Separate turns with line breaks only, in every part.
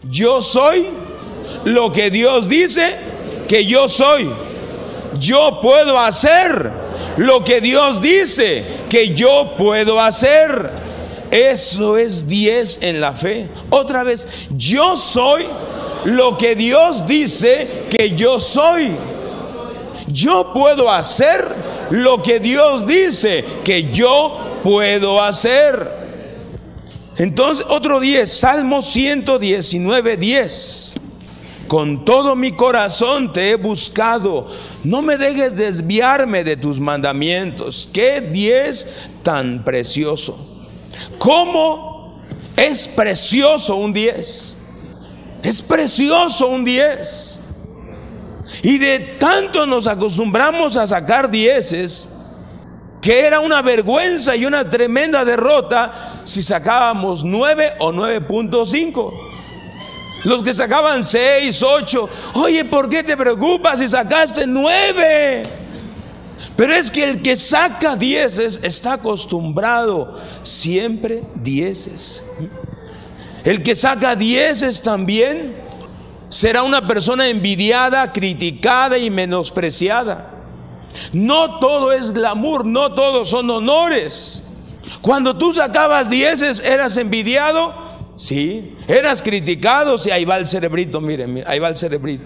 Yo soy lo que Dios dice que yo soy. Yo puedo hacer lo que Dios dice que yo puedo hacer. Eso es 10 en la fe. Otra vez, yo soy lo que Dios dice que yo soy. Yo puedo hacer lo que Dios dice que yo puedo hacer. Entonces, otro 10, Salmo 119, 10. Con todo mi corazón te he buscado, no me dejes desviarme de tus mandamientos. Qué 10 tan precioso. ¿Cómo es precioso un 10? Es precioso un 10. Y de tanto nos acostumbramos a sacar 10, que era una vergüenza y una tremenda derrota si sacábamos 9 o 9.5. Los que sacaban 6, 8, oye, ¿por qué te preocupas si sacaste 9? Pero es que el que saca 10 está acostumbrado siempre 10. El que saca 10 también será una persona envidiada, criticada y menospreciada. No todo es glamour, no todos son honores. Cuando tú sacabas 10, ¿eras envidiado? Sí. ¿Eras criticado? Sí, ahí va el cerebrito, miren, ahí va el cerebrito.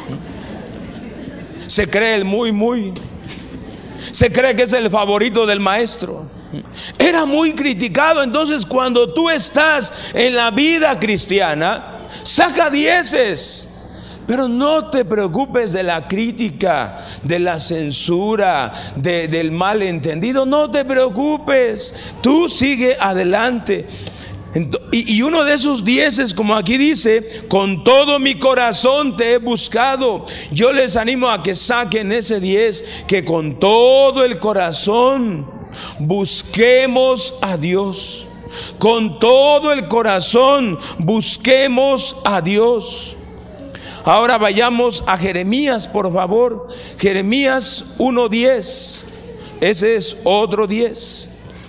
Se cree el muy. Se cree que es el favorito del maestro. Era muy criticado. Entonces, cuando tú estás en la vida cristiana, saca 10. Pero no te preocupes de la crítica, de la censura, del malentendido. No te preocupes. Tú sigue adelante. Y uno de esos 10, como aquí dice, con todo mi corazón te he buscado. Yo les animo a que saquen ese 10, que con todo el corazón busquemos a Dios. Con todo el corazón busquemos a Dios. Ahora vayamos a Jeremías, por favor. Jeremías 1:10. Ese es otro 10.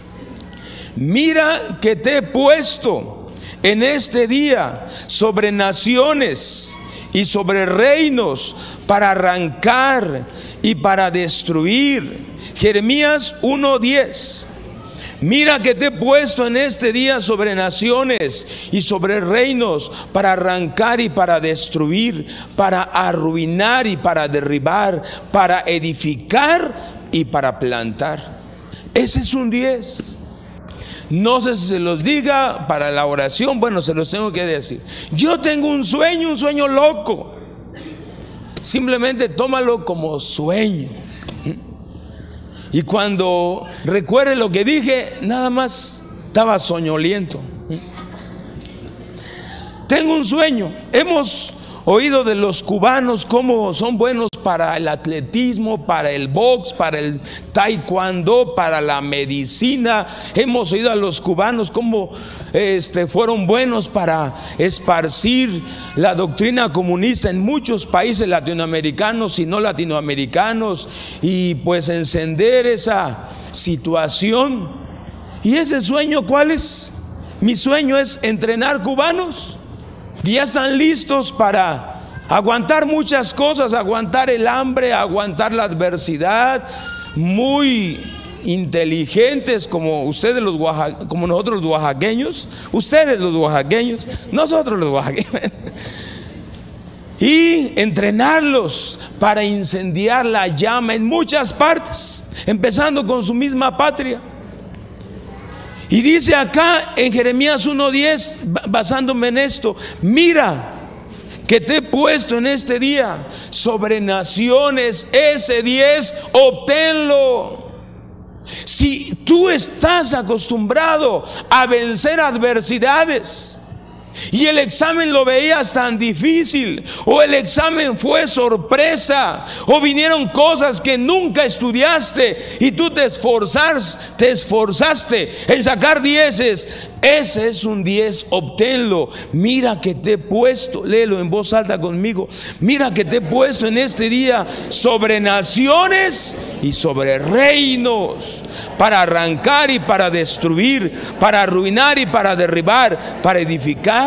Mira que te he puesto en este día sobre naciones y sobre reinos para arrancar y para destruir. Jeremías 1:10. Mira que te he puesto en este día sobre naciones y sobre reinos para arrancar y para destruir, para arruinar y para derribar, para edificar y para plantar. Ese es un 10. No sé si se los diga para la oración. Bueno, se los tengo que decir. Yo tengo un sueño loco. Simplemente tómalo como sueño. Y cuando recuerde lo que dije, nada más estaba soñoliento. Tengo un sueño. Hemos oído de los cubanos cómo son buenos para el atletismo, para el box, para el taekwondo, para la medicina. Hemos oído a los cubanos cómo fueron buenos para esparcir la doctrina comunista en muchos países latinoamericanos y no latinoamericanos, y pues encender esa situación. ¿Y ese sueño cuál es? Mi sueño es entrenar cubanos que ya están listos para aguantar muchas cosas, aguantar el hambre, aguantar la adversidad, muy inteligentes como ustedes como nosotros los oaxaqueños, ustedes los oaxaqueños, nosotros los oaxaqueños, y entrenarlos para incendiar la llama en muchas partes, empezando con su misma patria. Y dice acá en Jeremías 1:10, basándome en esto, mira que te he puesto en este día sobre naciones. Ese 10, obténlo. Si tú estás acostumbrado a vencer adversidades y el examen lo veías tan difícil, o el examen fue sorpresa, o vinieron cosas que nunca estudiaste y tú te esforzaste en sacar 10, ese es un 10, obténlo. Mira que te he puesto, léelo en voz alta conmigo, mira que te he puesto en este día sobre naciones y sobre reinos, para arrancar y para destruir, para arruinar y para derribar, para edificar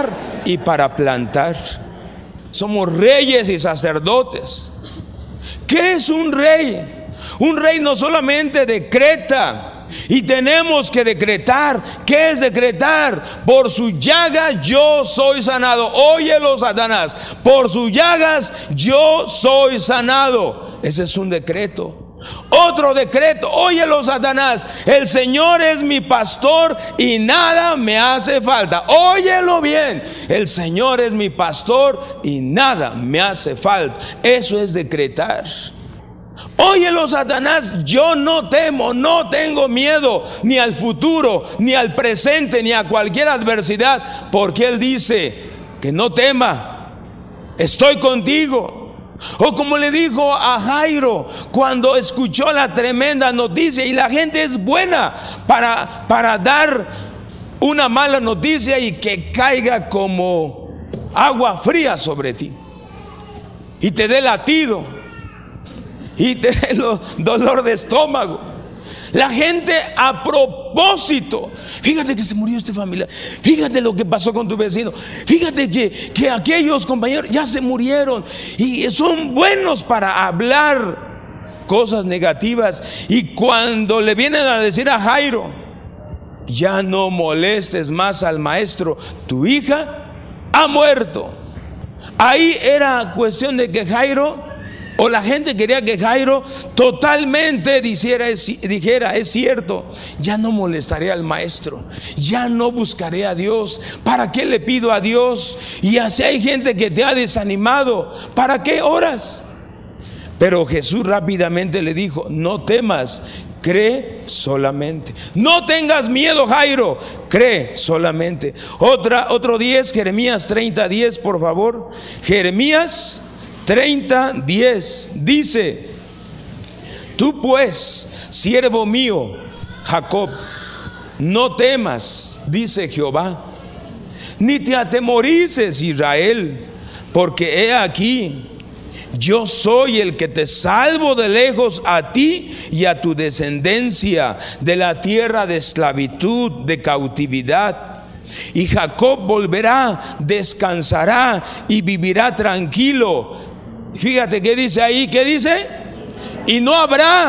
y para plantar. Somos reyes y sacerdotes. ¿Qué es un rey? Un rey no solamente decreta, y tenemos que decretar. ¿Qué es decretar? Por sus llagas yo soy sanado. Óyelo, Satanás, por sus llagas yo soy sanado. Ese es un decreto. Otro decreto, óyelo, Satanás, el Señor es mi pastor y nada me hace falta. Óyelo bien, el Señor es mi pastor y nada me hace falta. Eso es decretar. Óyelo, Satanás, yo no temo, no tengo miedo ni al futuro, ni al presente, ni a cualquier adversidad, porque Él dice que no tema, estoy contigo. O como le dijo a Jairo cuando escuchó la tremenda noticia, y la gente es buena para dar una mala noticia y que caiga como agua fría sobre ti y te dé latido y te dé dolor de estómago. La gente a propósito, fíjate que se murió este familiar, fíjate lo que pasó con tu vecino, fíjate que aquellos compañeros ya se murieron, y son buenos para hablar cosas negativas. Y cuando le vienen a decir a Jairo, ya no molestes más al maestro, tu hija ha muerto. Ahí era cuestión de que Jairo, o la gente quería que Jairo totalmente dijera, es cierto, ya no molestaré al maestro, ya no buscaré a Dios, ¿para qué le pido a Dios? Y así hay gente que te ha desanimado, ¿para qué oras? Pero Jesús rápidamente le dijo, no temas, cree solamente. No tengas miedo, Jairo, cree solamente. Otro 10, Jeremías 30:10, por favor. Jeremías 30:10 dice: tú pues, siervo mío, Jacob, no temas, dice Jehová, ni te atemorices, Israel, porque he aquí, yo soy el que te salvo de lejos a ti y a tu descendencia de la tierra de esclavitud, de cautividad. Y Jacob volverá, descansará y vivirá tranquilo. Fíjate qué dice ahí, ¿qué dice? Y no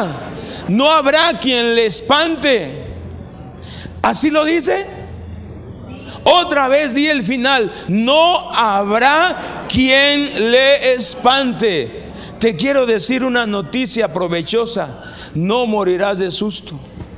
habrá quien le espante. ¿Así lo dice? Otra vez di el final, no habrá quien le espante. Te quiero decir una noticia provechosa, no morirás de susto.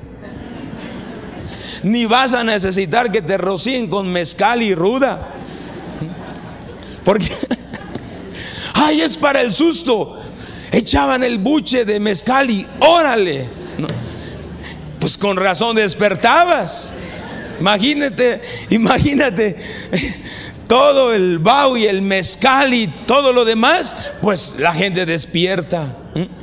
Ni vas a necesitar que te rocíen con mezcal y ruda. Porque ay, es para el susto. Echaban el buche de mezcal y órale. Pues con razón despertabas. Imagínate todo el vaho y el mezcal y todo lo demás, pues la gente despierta.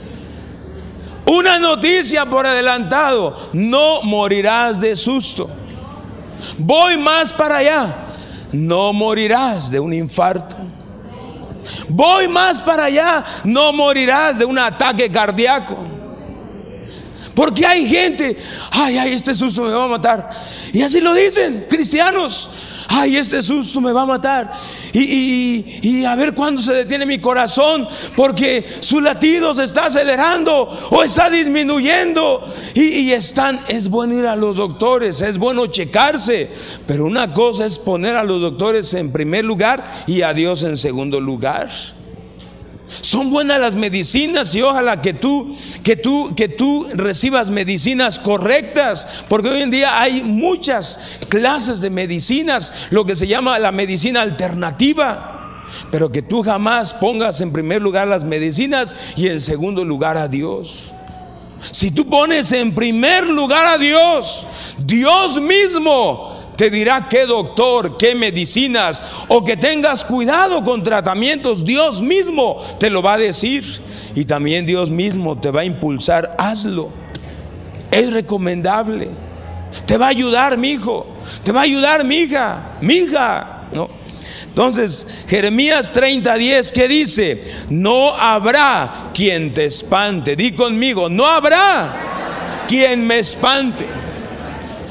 Una noticia por adelantado, no morirás de susto. Voy más para allá, no morirás de un infarto. Voy más para allá, no morirás de un ataque cardíaco. Porque hay gente, ay, este susto me va a matar. Y así lo dicen cristianos, ay, este susto me va a matar. Y a ver cuándo se detiene mi corazón, porque su latido se está acelerando o está disminuyendo. Es bueno ir a los doctores, es bueno checarse. Pero una cosa es poner a los doctores en primer lugar y a Dios en segundo lugar. Son buenas las medicinas y ojalá que tú recibas medicinas correctas, porque hoy en día hay muchas clases de medicinas, lo que se llama la medicina alternativa, pero que tú jamás pongas en primer lugar las medicinas y en segundo lugar a Dios. Si tú pones en primer lugar a Dios, Dios mismo te dirá qué doctor, qué medicinas, o que tengas cuidado con tratamientos. Dios mismo te lo va a decir. Y también Dios mismo te va a impulsar. Hazlo. Es recomendable. Te va a ayudar, mi hijo. Te va a ayudar, mi hija. ¿No? Entonces, Jeremías 30:10, ¿qué dice? No habrá quien te espante. Di conmigo, no habrá quien me espante.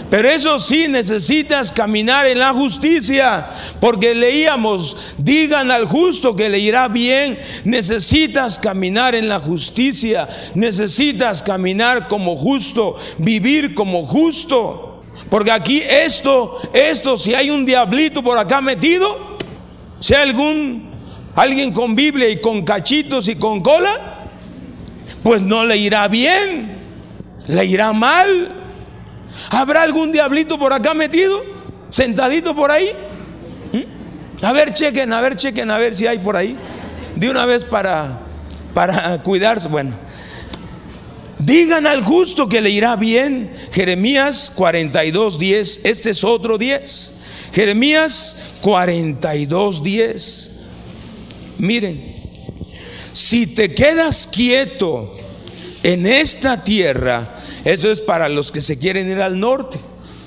Pero eso sí, necesitas caminar en la justicia, porque leíamos, digan al justo que le irá bien. Necesitas caminar en la justicia, necesitas caminar como justo, vivir como justo. Porque aquí esto, si hay un diablito por acá metido, si hay alguien con Biblia y con cachitos y con cola, pues no le irá bien, le irá mal. ¿Habrá algún diablito por acá metido? ¿Sentadito por ahí? A ver, chequen, a ver si hay por ahí. De una vez para cuidarse. Bueno, digan al justo que le irá bien. Jeremías 42:10. Este es otro 10. Jeremías 42:10. Miren, si te quedas quieto en esta tierra. Eso es para los que se quieren ir al norte.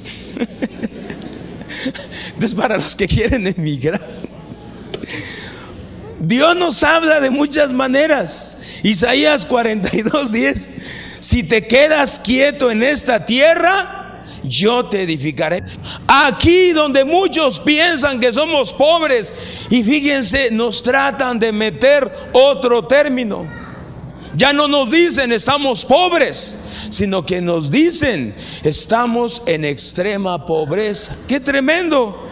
Es para los que quieren emigrar. Dios nos habla de muchas maneras. Isaías 42:10. Si te quedas quieto en esta tierra, yo te edificaré. Aquí donde muchos piensan que somos pobres, y fíjense, nos tratan de meter otro término. Ya no nos dicen estamos pobres, sino que nos dicen estamos en extrema pobreza. ¡Qué tremendo!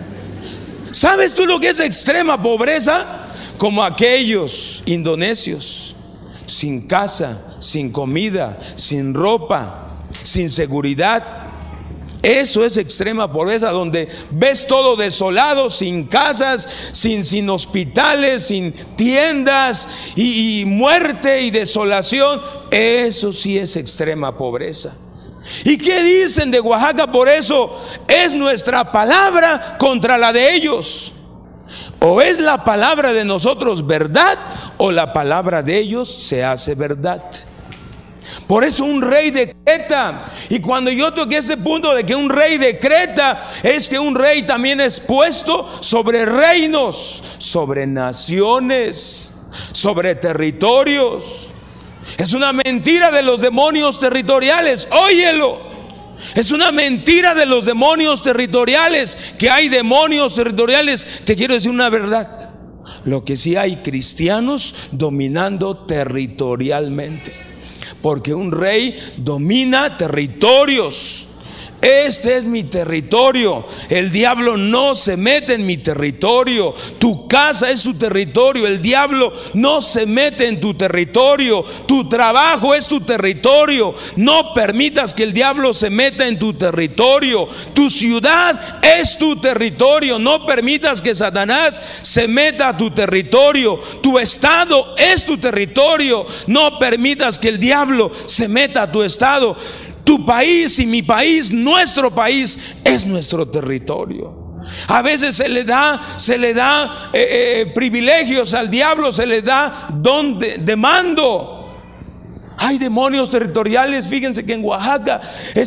¿Sabes tú lo que es extrema pobreza? Como aquellos indonesios, sin casa, sin comida, sin ropa, sin seguridad. Eso es extrema pobreza, donde ves todo desolado, sin casas, sin hospitales, sin tiendas, y muerte y desolación. Eso sí es extrema pobreza. ¿Y qué dicen de Oaxaca? Por eso es nuestra palabra contra la de ellos. O es la palabra de nosotros verdad, o la palabra de ellos se hace verdad. Por eso un rey decreta. Y cuando yo toqué ese punto de que un rey decreta, es que un rey también es puesto sobre reinos, sobre naciones, sobre territorios. Es una mentira de los demonios territoriales. Óyelo. Es una mentira de los demonios territoriales. Que hay demonios territoriales. Te quiero decir una verdad. Lo que sí hay cristianos dominando territorialmente. Porque un rey domina territorios. Este es mi territorio. El diablo no se mete en mi territorio. Tu casa es tu territorio. El diablo no se mete en tu territorio. Tu trabajo es tu territorio. No permitas que el diablo se meta en tu territorio. Tu ciudad es tu territorio. No permitas que Satanás se meta a tu territorio. Tu estado es tu territorio. No permitas que el diablo se meta a tu estado. Tu país y mi país, nuestro país es nuestro territorio. A veces se le da privilegios al diablo, se le da don de mando. Hay demonios territoriales. Fíjense que en Oaxaca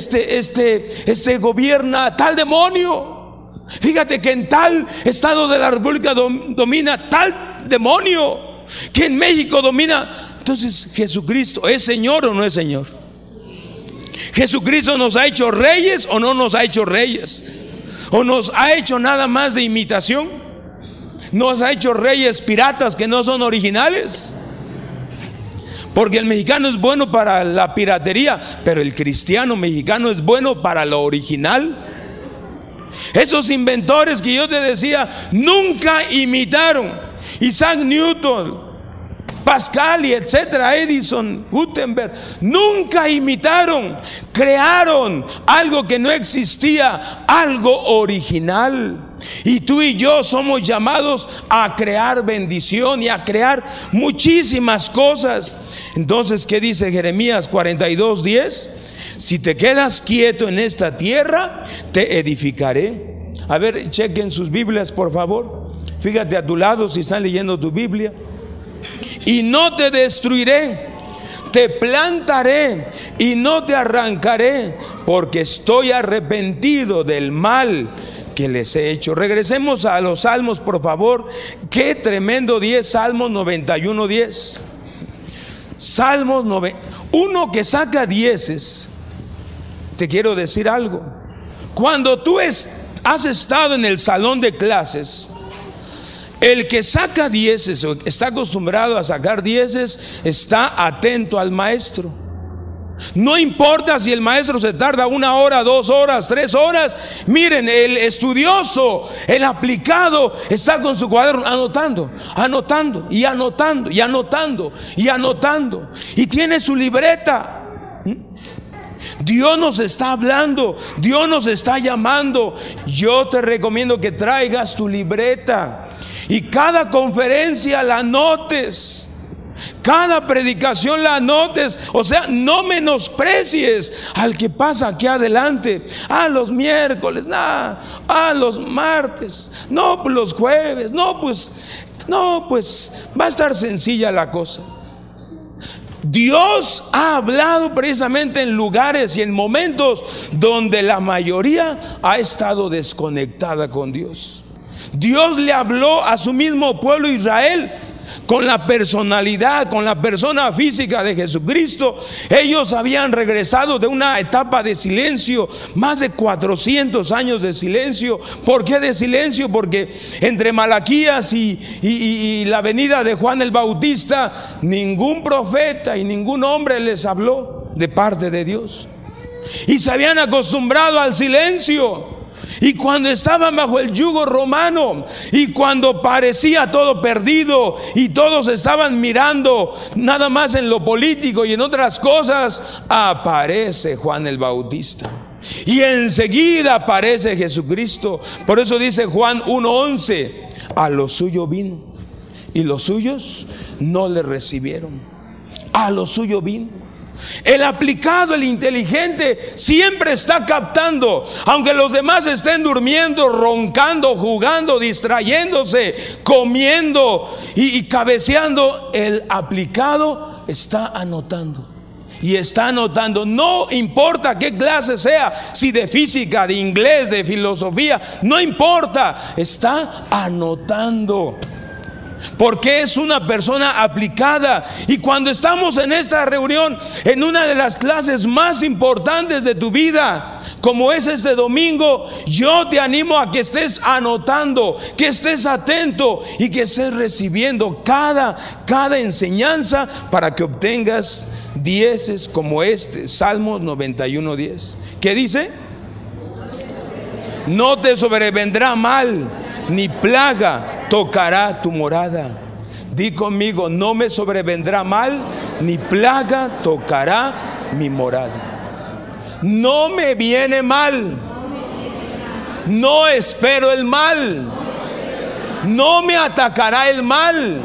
gobierna tal demonio. Fíjate que en tal estado de la República domina tal demonio, que en México domina. Entonces, ¿Jesucristo es Señor o no es Señor? ¿Jesucristo nos ha hecho reyes o no nos ha hecho reyes? ¿O nos ha hecho nada más de imitación? ¿Nos ha hecho reyes piratas que no son originales? Porque el mexicano es bueno para la piratería, pero el cristiano mexicano es bueno para lo original. Esos inventores que yo te decía nunca imitaron. Isaac Newton, Pascal y etcétera, Edison, Gutenberg, nunca imitaron. Crearon algo que no existía, algo original. Y tú y yo somos llamados a crear bendición y a crear muchísimas cosas. Entonces, ¿qué dice Jeremías 42:10? Si te quedas quieto en esta tierra, te edificaré. A ver, chequen sus Biblias, por favor. Fíjate a tu lado si están leyendo tu Biblia. Y no te destruiré, te plantaré y no te arrancaré, porque estoy arrepentido del mal que les he hecho. Regresemos a los salmos, por favor. Qué tremendo 10, Salmos 91:10. Salmos 91. Uno que saca dieces, te quiero decir algo. Cuando tú has estado en el salón de clases, el que saca 10, o está acostumbrado a sacar 10, está atento al maestro. No importa si el maestro se tarda 1 hora, 2 horas, 3 horas. Miren, el estudioso, el aplicado, está con su cuaderno anotando, anotando y anotando y anotando y anotando. Y tiene su libreta. Dios nos está hablando, Dios nos está llamando. Yo te recomiendo que traigas tu libreta y cada conferencia la anotes, cada predicación la anotes. O sea, no menosprecies al que pasa aquí adelante. Los miércoles, los martes, no, pues los jueves, no, pues va a estar sencilla la cosa. Dios ha hablado precisamente en lugares y en momentos donde la mayoría ha estado desconectada con Dios. Dios le habló a su mismo pueblo Israel con la personalidad, con la persona física de Jesucristo. Ellos habían regresado de una etapa de silencio, más de 400 años de silencio. ¿Por qué de silencio? Porque entre Malaquías y la venida de Juan el Bautista, ningún profeta y ningún hombre les habló de parte de Dios, y se habían acostumbrado al silencio. Y cuando estaban bajo el yugo romano, y cuando parecía todo perdido y todos estaban mirando nada más en lo político y en otras cosas, aparece Juan el Bautista y enseguida aparece Jesucristo. Por eso dice Juan 1:11: a lo suyo vino y los suyos no le recibieron. A lo suyo vino. El aplicado, el inteligente, siempre está captando, aunque los demás estén durmiendo, roncando, jugando, distrayéndose, comiendo y cabeceando. El aplicado está anotando. Y está anotando, no importa qué clase sea, si de física, de inglés, de filosofía, no importa, está anotando. Porque es una persona aplicada. Y cuando estamos en esta reunión, en una de las clases más importantes de tu vida, como es este domingo, yo te animo a que estés anotando, que estés atento y que estés recibiendo cada enseñanza para que obtengas 10 como este. Salmos 91:10. ¿Qué dice? No te sobrevendrá mal, ni plaga tocará tu morada. Di conmigo: no me sobrevendrá mal, ni plaga tocará mi morada. No me viene mal, no espero el mal, no me atacará el mal,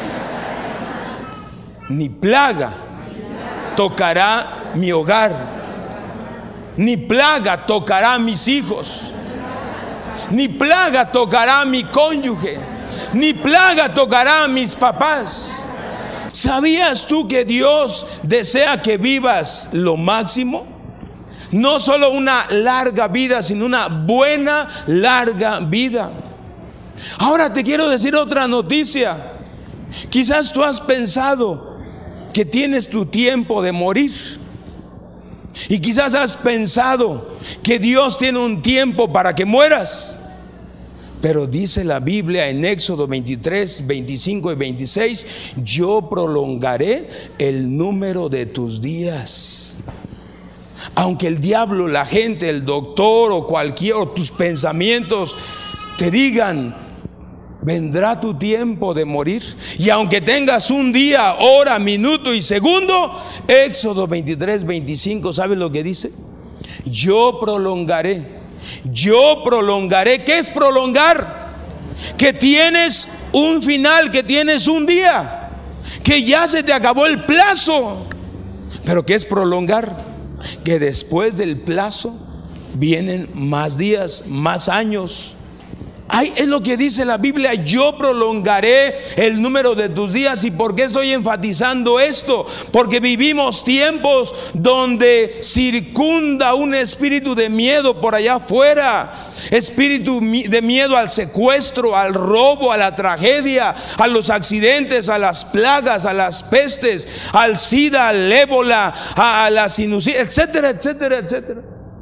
ni plaga tocará mi hogar, ni plaga tocará mis hijos, ni plaga tocará a mi cónyuge, ni plaga tocará a mis papás. ¿Sabías tú que Dios desea que vivas lo máximo? No solo una larga vida, sino una buena, larga vida. Ahora te quiero decir otra noticia. Quizás tú has pensado que tienes tu tiempo de morir. Y quizás has pensado que Dios tiene un tiempo para que mueras. Pero dice la Biblia en Éxodo 23, 25 y 26: yo prolongaré el número de tus días. Aunque el diablo, la gente, el doctor o tus pensamientos te digan: vendrá tu tiempo de morir. Y aunque tengas un día, hora, minuto y segundo, Éxodo 23, 25, ¿sabes lo que dice? Yo prolongaré. Yo prolongaré. ¿Qué es prolongar? Que tienes un final, que tienes un día, que ya se te acabó el plazo. ¿Pero qué es prolongar? Que después del plazo vienen más días, más años. Es lo que dice la Biblia: yo prolongaré el número de tus días. ¿Y por qué estoy enfatizando esto? Porque vivimos tiempos donde circunda un espíritu de miedo por allá afuera. Espíritu de miedo al secuestro, al robo, a la tragedia, a los accidentes, a las plagas, a las pestes, al SIDA, al ébola, a la sinusitis, etcétera, etcétera, etcétera.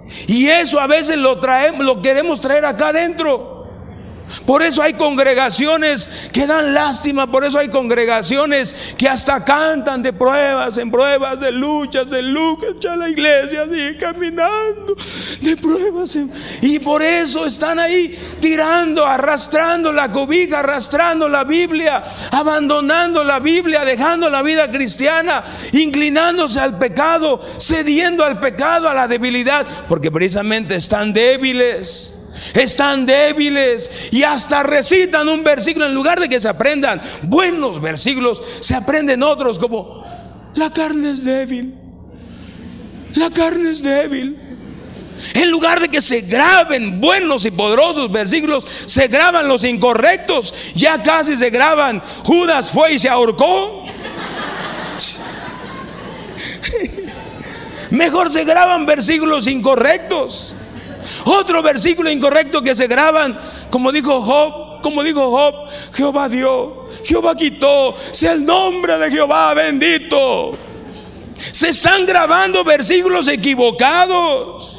Y eso a veces lo queremos traer acá adentro. Por eso hay congregaciones que dan lástima. Por eso hay congregaciones que hasta cantan de pruebas en pruebas, de luchas, ya la iglesia sigue caminando de pruebas y por eso están ahí tirando, arrastrando la cobija, arrastrando la Biblia, abandonando la Biblia, dejando la vida cristiana, inclinándose al pecado, cediendo al pecado, a la debilidad, porque precisamente están débiles. Están débiles y hasta recitan un versículo. En lugar de que se aprendan buenos versículos, se aprenden otros como: la carne es débil, la carne es débil. En lugar de que se graben buenos y poderosos versículos, se graban los incorrectos. Ya casi se graban: Judas fue y se ahorcó. Mejor se graban versículos incorrectos. Otro versículo incorrecto que se graban, como dijo Job, Jehová dio, Jehová quitó, sea el nombre de Jehová bendito. Se están grabando versículos equivocados.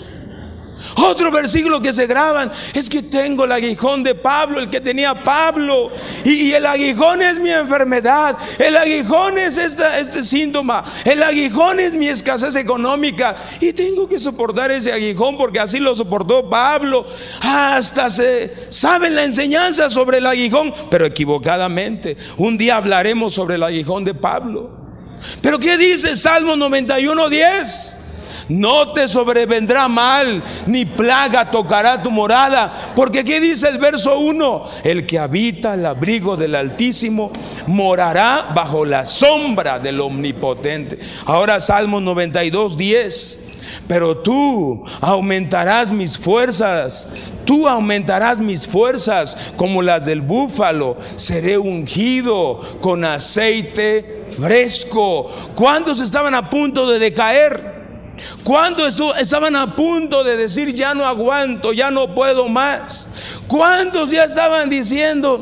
Otro versículo que se graban es que tengo el aguijón de Pablo, el que tenía Pablo, y el aguijón es mi enfermedad, el aguijón es este síntoma, el aguijón es mi escasez económica y tengo que soportar ese aguijón porque así lo soportó Pablo. Hasta se saben la enseñanza sobre el aguijón, pero equivocadamente. Un día hablaremos sobre el aguijón de Pablo. Pero ¿qué dice Salmo 91:10? No te sobrevendrá mal, ni plaga tocará tu morada. Porque ¿qué dice el verso 1? El que habita el abrigo del Altísimo morará bajo la sombra del Omnipotente. Ahora Salmo 92:10. Pero tú aumentarás mis fuerzas, tú aumentarás mis fuerzas como las del búfalo. Seré ungido con aceite fresco. ¿Cuántos estaban a punto de decaer? ¿Cuántos estaban a punto de decir: ya no aguanto, ya no puedo más? ¿Cuántos ya estaban diciendo?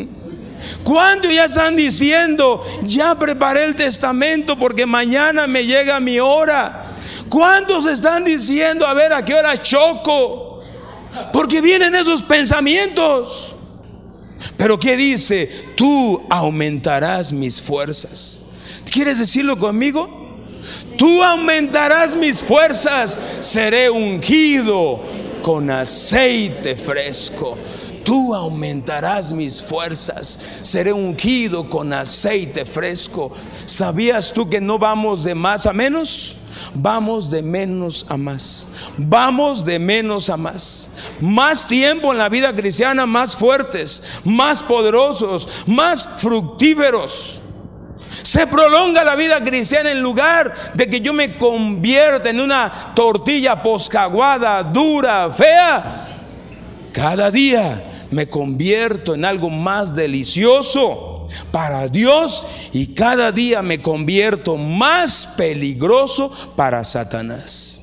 ¿Cuántos ya están diciendo: ya preparé el testamento porque mañana me llega mi hora? ¿Cuántos están diciendo: a ver a qué hora choco? Porque vienen esos pensamientos. Pero ¿qué dice? Tú aumentarás mis fuerzas. ¿Quieres decirlo conmigo? Tú aumentarás mis fuerzas, seré ungido con aceite fresco. Tú aumentarás mis fuerzas, seré ungido con aceite fresco. ¿Sabías tú que no vamos de más a menos? Vamos de menos a más. Vamos de menos a más. Más tiempo en la vida cristiana, más fuertes, más poderosos, más fructíferos. Se prolonga la vida cristiana en lugar de que yo me convierta en una tortilla poscaguada, dura, fea. Cada día me convierto en algo más delicioso para Dios y cada día me convierto más peligroso para Satanás.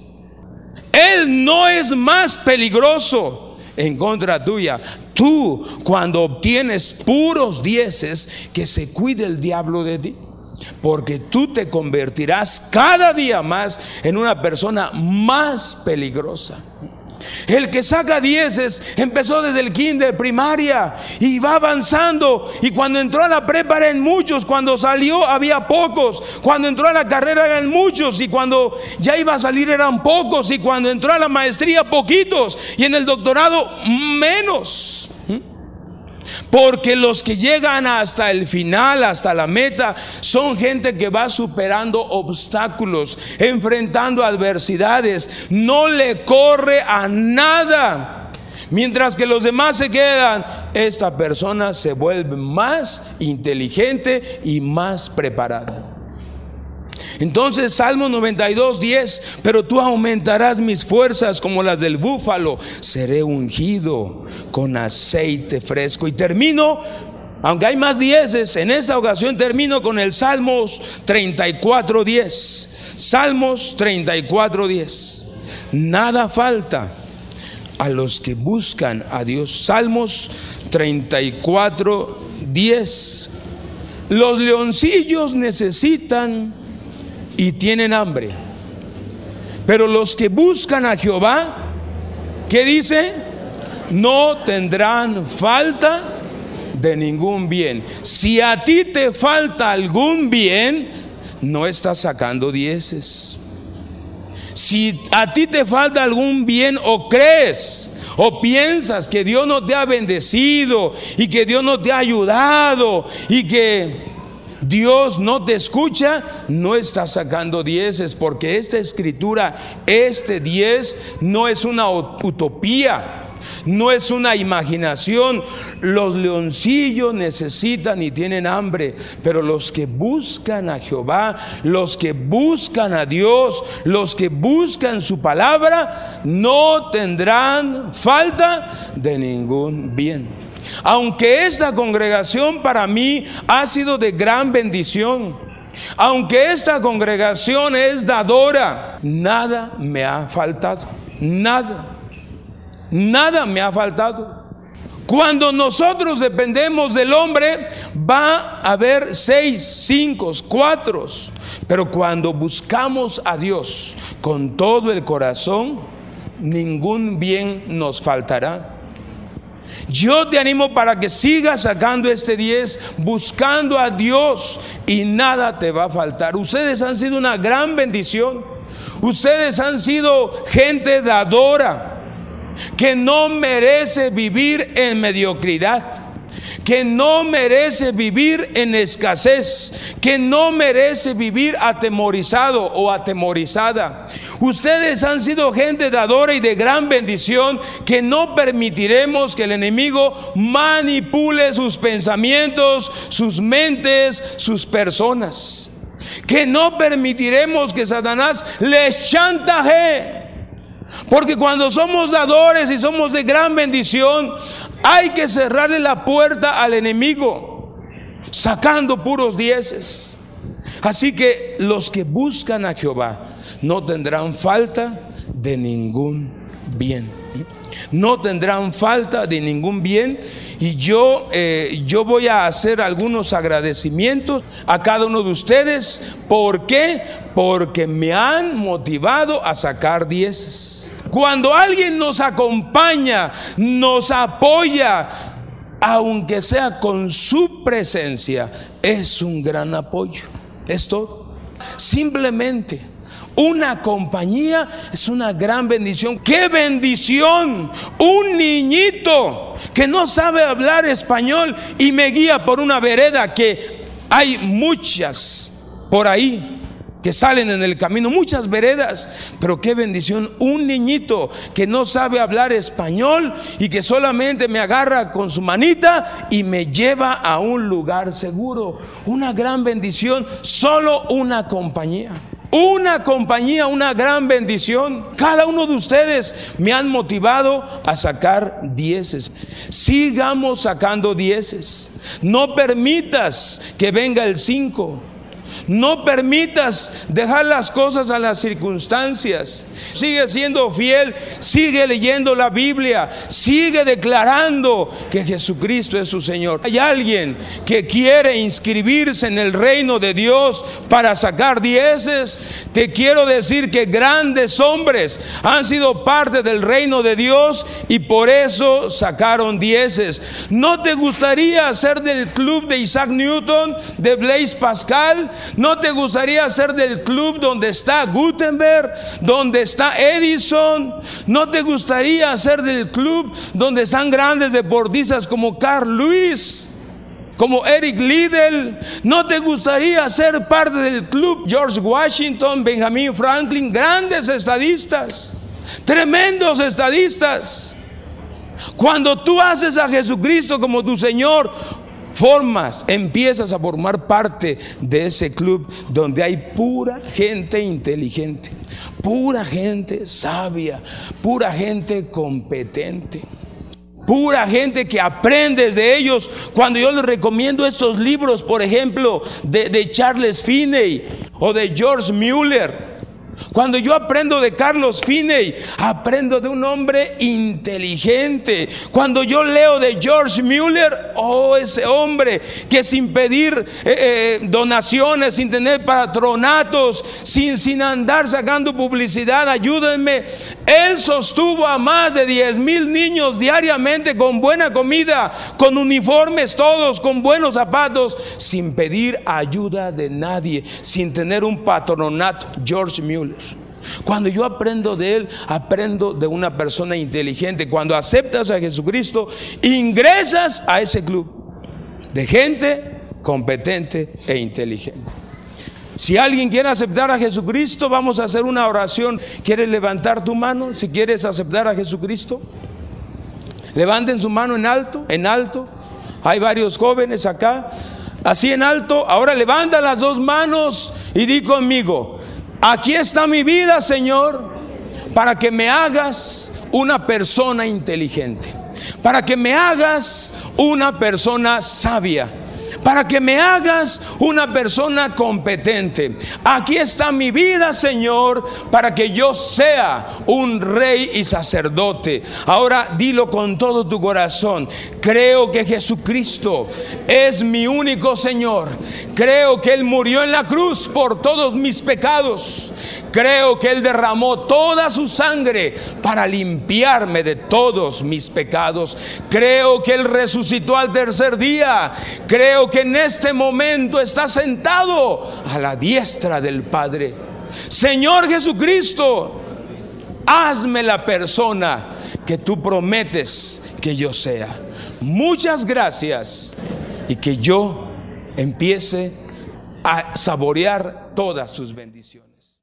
Él no es más peligroso en contra tuya. Tú, cuando obtienes puros dieces, que se cuide el diablo de ti, porque tú te convertirás cada día más en una persona más peligrosa. El que saca dieces empezó desde el kinder, primaria, y va avanzando, y cuando entró a la prepa eran muchos, cuando salió había pocos, cuando entró a la carrera eran muchos, y cuando ya iba a salir eran pocos, y cuando entró a la maestría poquitos, y en el doctorado menos. Porque los que llegan hasta el final, hasta la meta, son gente que va superando obstáculos, enfrentando adversidades, no le corre a nada. Mientras que los demás se quedan, esta persona se vuelve más inteligente y más preparada. Entonces Salmo 92:10, pero tú aumentarás mis fuerzas como las del búfalo, seré ungido con aceite fresco. Y termino, aunque hay más dieces, en esta ocasión termino con el Salmos 34:10. Salmos 34:10. Nada falta a los que buscan a Dios. Salmos 34:10. Los leoncillos necesitan y tienen hambre, Pero los que buscan a Jehová, ¿qué dice? No tendrán falta de ningún bien. Si a ti te falta algún bien, no estás sacando dieces. Si a ti te falta algún bien, o crees o piensas que Dios no te ha bendecido y que Dios no te ha ayudado y que Dios no te escucha, no estás sacando dieces, porque esta escritura, este 10 no es una utopía, no es una imaginación. Los leoncillos necesitan y tienen hambre, pero los que buscan a Jehová, los que buscan a Dios, los que buscan su palabra, no tendrán falta de ningún bien. Aunque esta congregación para mí ha sido de gran bendición, aunque esta congregación es dadora, nada me ha faltado, nada me ha faltado. Cuando nosotros dependemos del hombre, va a haber 6, 5, 4, pero cuando buscamos a Dios con todo el corazón, ningún bien nos faltará. Yo te animo para que sigas sacando este 10, buscando a Dios, y nada te va a faltar. Ustedes han sido una gran bendición. Ustedes han sido gente dadora, que no merece vivir en mediocridad, que no merece vivir en escasez, que no merece vivir atemorizado o atemorizada. Ustedes han sido gente dadora y de gran bendición, que no permitiremos que el enemigo manipule sus pensamientos, sus mentes, sus personas, que no permitiremos que Satanás les chantaje. Porque cuando somos dadores y somos de gran bendición, hay que cerrarle la puerta al enemigo, sacando puros 10. Así que los que buscan a Jehová no tendrán falta de ningún bien. No tendrán falta de ningún bien. Y yo voy a hacer algunos agradecimientos a cada uno de ustedes. ¿Por qué? Porque me han motivado a sacar 10. Cuando alguien nos acompaña, nos apoya, aunque sea con su presencia, es un gran apoyo. Es todo. Simplemente una compañía es una gran bendición. ¡Qué bendición! Un niñito que no sabe hablar español y me guía por una vereda, que hay muchas por ahí que salen en el camino, muchas veredas, pero qué bendición, un niñito que no sabe hablar español y que solamente me agarra con su manita y me lleva a un lugar seguro. Una gran bendición, solo una compañía. Una compañía, una gran bendición. Cada uno de ustedes me han motivado a sacar 10. Sigamos sacando 10. No permitas que venga el 5. No permitas dejar las cosas a las circunstancias. Sigue siendo fiel, sigue leyendo la Biblia, sigue declarando que Jesucristo es su Señor. Hay alguien que quiere inscribirse en el reino de Dios para sacar 10. Te quiero decir que grandes hombres han sido parte del reino de Dios y por eso sacaron 10. ¿No te gustaría ser del club de Isaac Newton, de Blaise Pascal? ¿No te gustaría ser del club donde está Gutenberg, donde está Edison? ¿No te gustaría ser del club donde están grandes deportistas como Carl Lewis, como Eric Liddell? ¿No te gustaría ser parte del club George Washington, Benjamin Franklin? Grandes estadistas, tremendos estadistas. Cuando tú haces a Jesucristo como tu Señor, empiezas a formar parte de ese club donde hay pura gente inteligente, pura gente sabia, pura gente competente, pura gente que aprendes de ellos. Cuando yo les recomiendo estos libros, por ejemplo, de Charles Finney o de George Mueller, Cuando yo aprendo de Carlos Finney, aprendo de un hombre inteligente. Cuando yo leo de George Mueller, oh, ese hombre que sin pedir donaciones, sin tener patronatos, sin andar sacando publicidad, ayúdenme, él sostuvo a más de 10,000 niños diariamente con buena comida, con uniformes todos, con buenos zapatos, sin pedir ayuda de nadie, sin tener un patronato. George Mueller. Cuando yo aprendo de él, aprendo de una persona inteligente. Cuando aceptas a Jesucristo, ingresas a ese club de gente competente e inteligente. Si alguien quiere aceptar a Jesucristo, vamos a hacer una oración. ¿Quieres levantar tu mano? Si quieres aceptar a Jesucristo, levanten su mano en alto, en alto. Hay varios jóvenes acá, así en alto. Ahora levanta las dos manos y di conmigo: aquí está mi vida, Señor, para que me hagas una persona inteligente, para que me hagas una persona sabia, para que me hagas una persona competente. Aquí está mi vida, Señor, para que yo sea un rey y sacerdote. Ahora dilo con todo tu corazón: creo que Jesucristo es mi único Señor. Creo que Él murió en la cruz por todos mis pecados. Creo que Él derramó toda su sangre para limpiarme de todos mis pecados. Creo que Él resucitó al tercer día. Creo que en este momento está sentado a la diestra del Padre. Señor Jesucristo, hazme la persona que tú prometes que yo sea. Muchas gracias, y que yo empiece a saborear todas tus bendiciones.